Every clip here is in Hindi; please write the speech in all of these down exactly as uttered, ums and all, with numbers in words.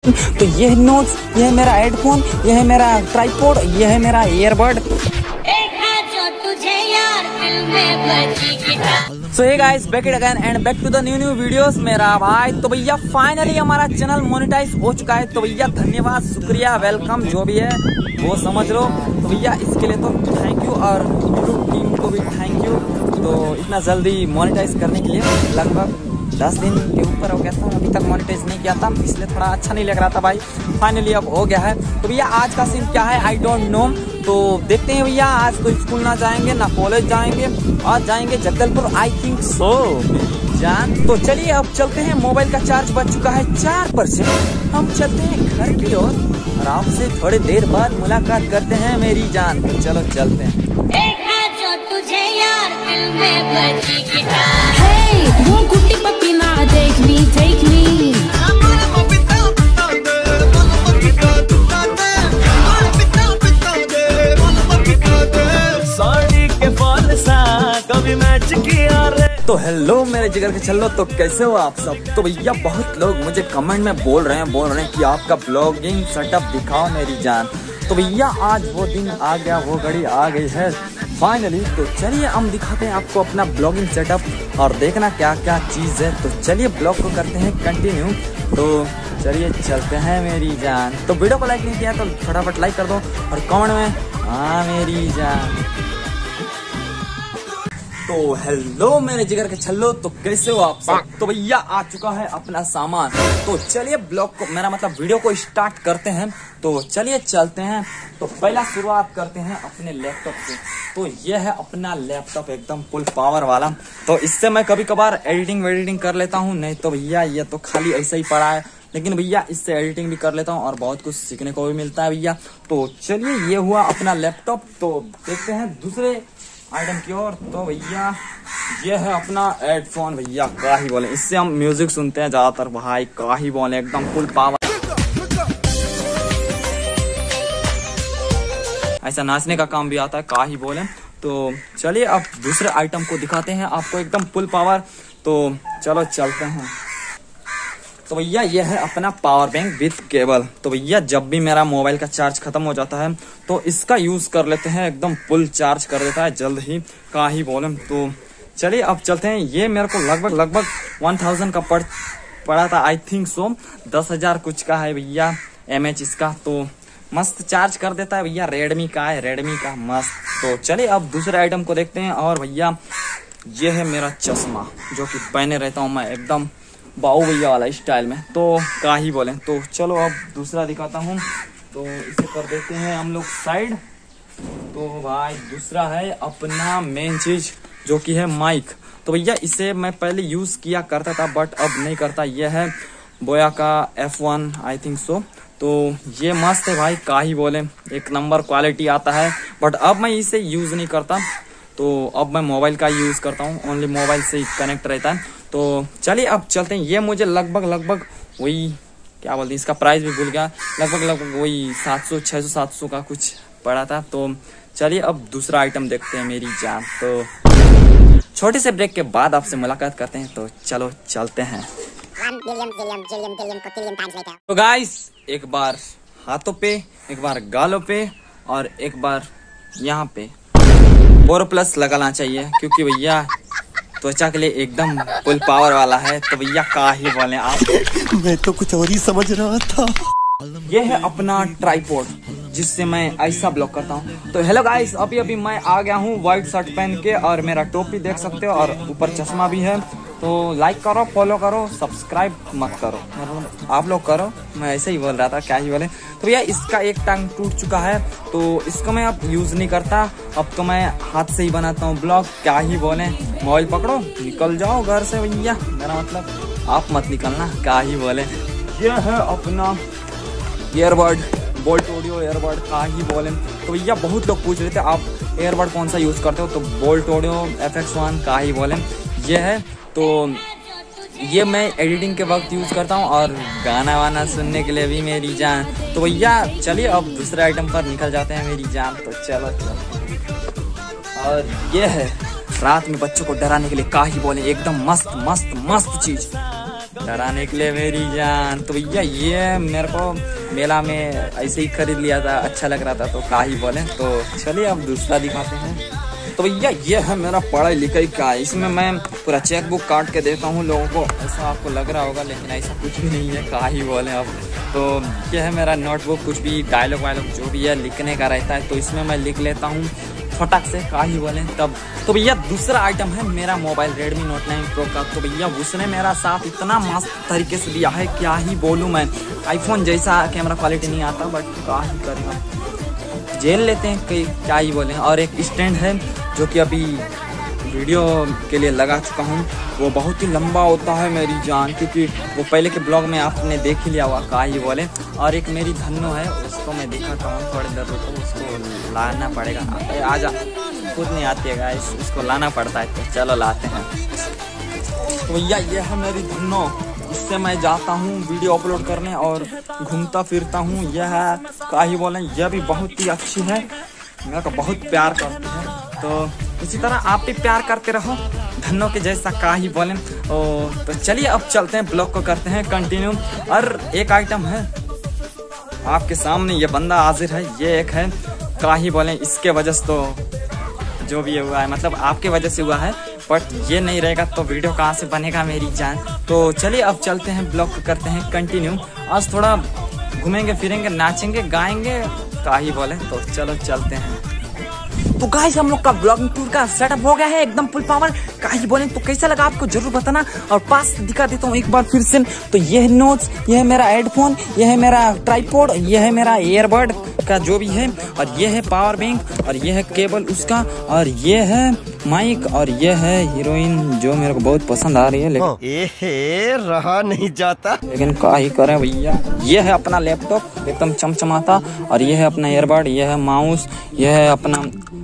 तो ये है नोट्स, ये है मेरा हेडफोन, ये है मेरा ट्राइपॉड, ये है मेरा earbud. So hey guys, back it again and back to the new new videos मेरा भाई। तो भैया फाइनली हमारा चैनल मोनेटाइज हो चुका है। तो भैया धन्यवाद, शुक्रिया, वेलकम जो भी है वो समझ लो। तो भैया इसके लिए तो थैंक यू, और यूट्यूब टीम को भी थैंक यू। तो इतना जल्दी मोनेटाइज करने के लिए लगभग दस दिन के ऊपर हो गया था, अभी तक मोनेटाइज नहीं किया था, इसलिए थोड़ा अच्छा नहीं लग रहा था भाई। फाइनली अब हो गया है। तो भैया आज का सीन क्या है आई डोंट नो, तो देखते हैं भैया। आज तो स्कूल ना जाएंगे ना कॉलेज जाएंगे, आज जाएंगे जगदलपुर आई थिंक सो जान। तो चलिए अब चलते हैं, मोबाइल का चार्ज बच चुका है चार परसेंट। हम चलते हैं घर की ओर और आपसे थोड़ी देर बाद मुलाकात करते हैं मेरी जान। चलो चलते हैं। तुझे यार दिल में बजी गिटार। Hey, वो गुट्टी पप्पी ना take me, take me। Sari के फॉल सा कभी मैच किया रे। तो हेलो मेरे जिगर के चलो, तो कैसे हो आप सब। तो भैया बहुत लोग मुझे कमेंट में बोल रहे हैं बोल रहे हैं कि आपका ब्लॉगिंग सेटअप दिखाओ मेरी जान। तो भैया आज वो दिन आ गया, वो घड़ी आ गई है फाइनली। तो चलिए हम दिखाते हैं आपको अपना ब्लॉगिंग सेटअप और देखना क्या क्या चीज़ है। तो चलिए ब्लॉग को करते हैं कंटिन्यू। तो चलिए चलते हैं मेरी जान। तो वीडियो को लाइक नहीं किया तो फटाफट लाइक कर दो और कमेंट में हाँ मेरी जान। तो हेलो मेरे जिगर के छल्लो, तो कैसे हो आप सब। तो भैया आ चुका है अपना सामान। तो चलिए ब्लॉग को मेरा मतलब वीडियो को स्टार्ट करते हैं। तो चलिए चलते हैं। तो पहला शुरुआत करते हैं अपने लैपटॉप से। तो ये है अपना लैपटॉप एकदम फुल पावर वाला। तो इससे मैं कभी कभार एडिटिंग वेडिटिंग कर लेता हूँ, नहीं तो भैया ये तो खाली ऐसा ही पड़ा है। लेकिन भैया इससे एडिटिंग भी कर लेता हूँ और बहुत कुछ सीखने को भी मिलता है भैया। तो चलिए ये हुआ अपना लैपटॉप। तो देखते हैं दूसरे आइटम की ओर। तो भैया ये है अपना हेडफोन। भैया का ही बोले, इससे हम म्यूजिक सुनते हैं ज्यादातर भाई। का ही बोले एकदम फुल पावर, ऐसा नाचने का काम भी आता है का ही बोले। तो चलिए अब दूसरे आइटम को दिखाते हैं आपको एकदम फुल पावर। तो चलो चलते हैं। तो भैया ये है अपना पावर बैंक विथ केबल। तो भैया जब भी मेरा मोबाइल का चार्ज खत्म हो जाता है तो इसका यूज कर लेते हैं, एकदम फुल चार्ज कर देता है जल्द ही का ही बोले। तो चलिए अब चलते हैं। ये मेरे को लगभग लगभग वन थाउजेंड का पड़ पड़ा था आई थिंक सो, दस हजार कुछ का है भैया एम एच इसका। तो मस्त चार्ज कर देता है भैया, रेडमी का है, रेडमी का मस्त। तो चलिए अब दूसरे आइटम को देखते हैं। और भैया ये है मेरा चश्मा जो कि पहने रहता हूँ मैं एकदम बाऊ भैया वाला स्टाइल में। तो का ही बोले। तो चलो अब दूसरा दिखाता हूँ। तो इसे कर देते हैं हम लोग साइड। तो भाई दूसरा है अपना मेन चीज जो कि है माइक। तो भैया इसे मैं पहले यूज किया करता था बट अब नहीं करता। यह है बोया का F one I think so. तो ये मस्त है भाई का ही बोले, एक नंबर क्वालिटी आता है। बट अब मैं इसे यूज नहीं करता, तो अब मैं मोबाइल का यूज करता हूँ, ओनली मोबाइल से ही कनेक्ट रहता है। तो चलिए अब चलते हैं। ये मुझे लगभग लगभग वही क्या बोलते हैं, इसका प्राइस भी भूल गया, लगभग लगभग वही सात सौ छह सौ सात सौ का कुछ पड़ा था। तो चलिए अब दूसरा आइटम देखते हैं मेरी जान। तो छोटे से ब्रेक के बाद आपसे मुलाकात करते हैं। तो चलो चलते हैं। तो गाइस एक बार हाथों पे, एक बार गालों पे और एक बार यहाँ पे बोरो प्लस लगाना चाहिए, क्योंकि भैया त्वचा के लिए एकदम फुल पावर वाला है। तो भैया का ही बोले आप। मैं तो कुछ और ही समझ रहा था। ये है अपना ट्राइपॉड जिससे मैं ऐसा ब्लॉक करता हूँ। तो हेलो गाइस, अभी अभी मैं आ गया हूँ व्हाइट शर्ट पहन के और मेरा टोपी देख सकते हो और ऊपर चश्मा भी है। तो लाइक करो, फॉलो करो, सब्सक्राइब मत करो, आप लोग करो, मैं ऐसे ही बोल रहा था क्या ही बोले। तो भैया इसका एक टांग टूट चुका है तो इसको मैं अब यूज नहीं करता, अब तो मैं हाथ से ही बनाता हूँ ब्लॉग क्या ही बोले। मोबाइल पकड़ो निकल जाओ घर से भैया, मेरा मतलब आप मत निकलना क्या ही बोले। यह है अपना ईयरबड, बोल्ट ऑडियो ईयरबड का ही बोले। तो भैया बहुत लोग पूछ रहे थे आप ईयरबड कौन सा यूज करते हो, तो Boult audio F X one का ही बोले ये है। तो ये मैं एडिटिंग के वक्त यूज करता हूँ और गाना वाना सुनने के लिए भी मेरी जान। तो भैया चलिए अब दूसरे आइटम पर निकल जाते हैं मेरी जान। तो चलो चलो। और ये है रात में बच्चों को डराने के लिए का ही बोले, एकदम मस्त मस्त मस्त चीज। डराने के लिए मेरी जान। तो भैया ये मेरे को मेला में ऐसे ही खरीद लिया था, अच्छा लग रहा था तो का ही बोले। तो चलिए अब दूसरा दिखाते हैं। तो भैया ये है मेरा पढ़ाई लिखाई का, इसमें मैं पूरा चेक बुक काट के देता हूँ लोगों को। ऐसा आपको लग रहा होगा लेकिन ऐसा कुछ भी नहीं है, का ही बोले अब। तो ये है मेरा नोटबुक, कुछ भी डायलॉग वायलॉग जो भी है लिखने का रहता है तो इसमें मैं लिख लेता हूँ फटाक से, का ही बोले तब। तो भैया दूसरा आइटम है मेरा mobile Redmi Note nine Pro का। तो भैया उसने मेरा साथ इतना मस्त तरीके से दिया है, क्या ही बोलूँ मैं। आईफोन जैसा कैमरा क्वालिटी नहीं आता बट का ही करेगा, जेल लेते हैं कई, क्या ही बोले। और एक स्टैंड है जो कि अभी वीडियो के लिए लगा चुका हूँ, वो बहुत ही लंबा होता है मेरी जान, क्योंकि वो पहले के ब्लॉग में आपने देख ही लिया हुआ, का ही बोले। और एक मेरी धन्नो है, उसको मैं दिखाता हूँ थोड़ी देर रुको, उसको लाना पड़ेगा। आ जा, खुद नहीं आती है गाइस, उसको लाना पड़ता है, तो चलो लाते हैं। तो भैया ये है मेरी धन्नो, इससे मैं जाता हूँ वीडियो अपलोड करने और घूमता फिरता हूँ। यह है का ही बोले, यह भी बहुत ही अच्छी है, मेरे को बहुत प्यार करती है। तो इसी तरह आप भी प्यार करते रहो धन्नो के जैसा, का ही बोले। तो चलिए अब चलते हैं, ब्लॉग को करते हैं कंटिन्यू। और एक आइटम है आपके सामने, ये बंदा हाजिर है, ये एक है, का ही बोले। इसके वजह से तो जो भी हुआ है, मतलब आपके वजह से हुआ है, बट ये नहीं रहेगा तो वीडियो कहाँ से बनेगा मेरी जान। तो चलिए अब चलते हैं, ब्लॉग को करते हैं कंटिन्यू। आज थोड़ा घूमेंगे फिरेंगे, नाचेंगे गाएंगे, का ही बोले। तो चलो चलते हैं। तो गाइस हम लोग का ब्लॉगिंग टूर का सेटअप हो गया है एकदम फुल पावर, का ही बोले। तो कैसा लगा आपको जरूर बताना, और पास दिखा देता हूँ एक बार फिर से। तो ये है नोट्स, ये है मेरा हेडफोन, ये है मेरा ट्राइपॉड, ये है मेरा ईयरबड का जो भी है, और ये है पावर बैंक, और ये है केबल उसका, और ये है माइक, और ये है हीरोइन जो मेरे को बहुत पसंद आ रही है, लेकिन एहे रहा नहीं जाता, लेकिन का ही करें भैया। ये है अपना लैपटॉप एकदम चमचमाता, और ये है अपना ईयरबड, ये है माउस, ये है अपना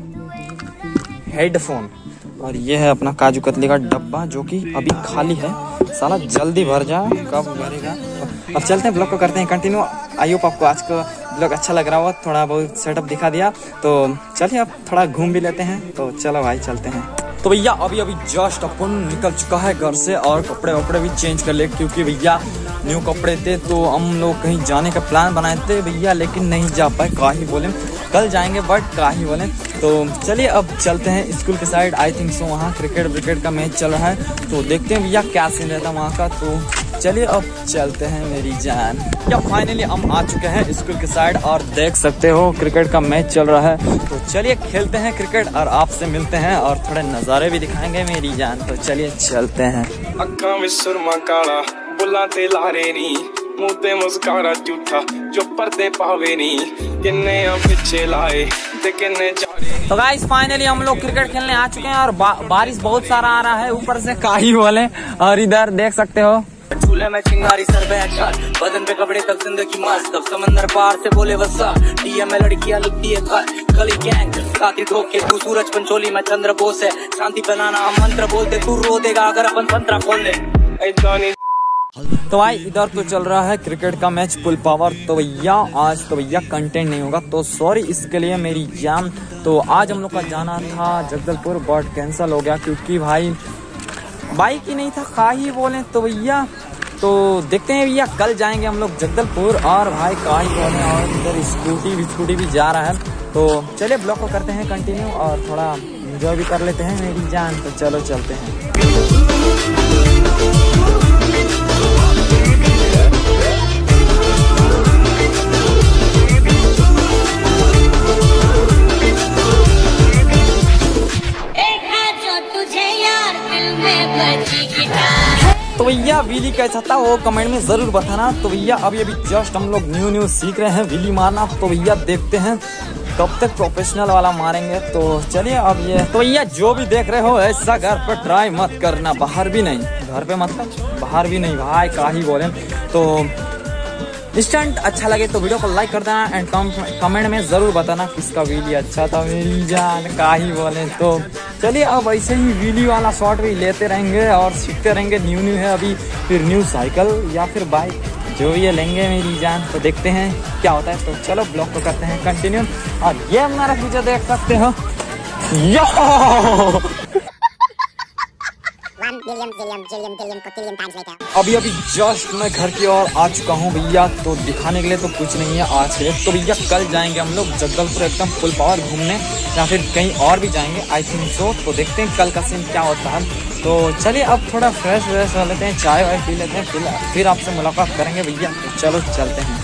हेडफोन, और ये है अपना काजू कतली का डब्बा जो कि अभी खाली है, साला जल्दी भर जा, कब भरेगा। अब चलते हैं, ब्लॉग को करते हैं कंटिन्यू। आई होप आपको आज का ब्लॉग अच्छा लग रहा होगा, थोड़ा बहुत सेटअप दिखा दिया। तो चलिए अब थोड़ा घूम भी लेते हैं, तो चलो भाई चलते हैं। तो भैया अभी अभी जस्ट अपन निकल चुका है घर से, और कपड़े वपड़े भी चेंज कर ले, क्योंकि भैया न्यू कपड़े थे तो हम लोग कहीं जाने का प्लान बनाए थे भैया, लेकिन नहीं जा पाए, का ही बोले। कल जाएंगे बट का ही बोले। तो चलिए अब चलते हैं स्कूल के साइड, आई थिंक सो वहाँ क्रिकेट विकेट का मैच चल रहा है, तो देखते हैं भैया क्या सीन रहता है वहाँ का। तो चलिए अब चलते हैं मेरी जान। या फाइनली हम आ चुके हैं स्कूल के साइड, और देख सकते हो क्रिकेट का मैच चल रहा है। तो चलिए खेलते हैं क्रिकेट, और आपसे मिलते हैं और थोड़े नज़ारे भी दिखाएंगे मेरी जान। तो चलिए चलते हैं। अक्खां विच सुरमा काला, बुल्लां ते लारे नी, मुंह ते मुस्कारा झूठा जो पर्दे पावे नी, किन्ने पीछे लाए ते किन्ने जाने। तो गाइस फाइनली हम लोग क्रिकेट खेलने आ चुके हैं, और बा, बारिश बहुत सारा आ रहा है ऊपर से, का ही बोले। और इधर देख सकते हो झूले में चिंगारी सर पे अचार, बदन पे कपड़े तब जिंदगी मस्त, तब समंदर पार से बोले वसा, डीएम में लड़कियां लिखती है घर, गली गैंग खाती धोखे, तू सूरज पंचोली में चंद्र बोस है, शांति बनाना हम मंत्र बोलते, तू रो देगा अगर अपन संतरा खोल दे। तो भाई इधर तो चल रहा है क्रिकेट का मैच फुल पावर। तो भैया आज तो भैया कंटेंट नहीं होगा, तो सॉरी इसके लिए मेरी जान। तो आज हम लोग का जाना था जगदलपुर, बट कैंसिल हो गया, क्योंकि भाई बाइक ही नहीं था, का ही बोले। तो भैया तो देखते हैं भैया, कल जाएंगे हम लोग जगदलपुर, और भाई का ही बोले। और इधर स्कूटी भी स्कूटी भी जा रहा है, तो चलिए ब्लॉग को करते हैं कंटिन्यू, और थोड़ा एंजॉय भी कर लेते हैं मेरी जान। तो चलो चलते हैं। तो भैया व्हीली कैसा था वो कमेंट में जरूर बताना। तो भैया अभी अभी जस्ट हम लोग न्यू न्यू सीख रहे हैं व्हीली मारना, तो भैया देखते हैं कब तक प्रोफेशनल वाला मारेंगे। तो चलिए अब ये, तो भैया जो भी देख रहे हो ऐसा घर पर ट्राई मत करना, बाहर भी नहीं, घर पे मतलब बाहर भी नहीं भाई, का ही बोले। तो इंस्टेंट अच्छा लगे तो वीडियो को लाइक कर देना, एंड कमेंट में जरूर बताना किसका व्हीली अच्छा था मेरी जान, का ही बोले। तो चलिए अब ऐसे ही व्हीली वाला शॉट भी लेते रहेंगे और सीखते रहेंगे। न्यू न्यू है अभी, फिर न्यू साइकिल या फिर बाइक जो भी ये लेंगे मेरी जान। तो देखते हैं क्या होता है। तो चलो ब्लॉग को करते हैं कंटिन्यू, और ये हमारा फ्यूचर देख सकते हो। यो अभी अभी जस्ट मैं घर की ओर आ चुका हूँ भैया। तो दिखाने के लिए तो कुछ नहीं है आज के लिए। तो भैया कल जाएंगे हम लोग जगदलपुर एकदम फुल पावर घूमने, या फिर कहीं और भी जाएंगे आई थिंक सो। तो देखते हैं कल का सीन क्या होता है। तो चलिए अब थोड़ा फ्रेश व्रेश हो लेते हैं, चाय वाय पी लेते हैं, फिर फिर आपसे मुलाकात करेंगे भैया। तो चलो चलते हैं।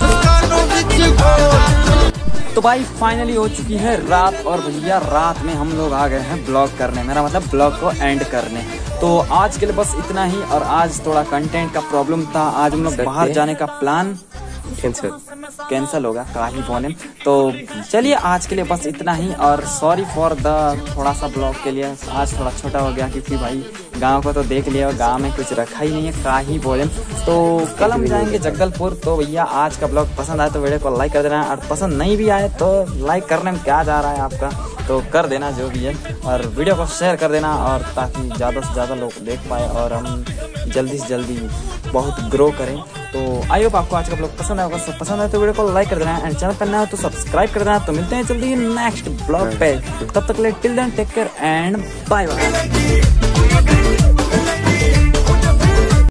तो भाई फाइनली हो चुकी है रात, और भैया रात में हम लोग आ गए हैं ब्लॉग करने, मेरा मतलब ब्लॉग को एंड करने। तो आज के लिए बस इतना ही। और आज थोड़ा कंटेंट का प्रॉब्लम था, आज हम लोग बाहर जाने का प्लान कैंसिल कैंसिल होगा काहे बोले। तो चलिए आज के लिए बस इतना ही। और सॉरी फॉर द थोड़ा सा ब्लॉग के लिए, आज थोड़ा छोटा हो गया क्योंकि भाई गांव को तो देख लिया और गांव में कुछ रखा ही नहीं है काहे बोले। तो कल हम जाएंगे जगदलपुर। तो भैया आज का ब्लॉग पसंद आए तो वीडियो को लाइक कर देना, और पसंद नहीं भी आए तो लाइक करने में क्या जा रहा है आपका, तो कर देना जो भी है। और वीडियो को शेयर कर देना, और ताकि ज़्यादा से ज़्यादा लोग देख पाए और हम जल्दी से जल्दी बहुत ग्रो करें। तो आई होप आपको आज का ब्लॉग पसंद आएगा। सब पसंद आए तो वीडियो को लाइक कर देना, एंड चैनल पर नया हो तो सब्सक्राइब कर देना। तो मिलते हैं जल्दी नेक्स्ट ब्लॉग पे, तब तक ले till then take care and bye bye.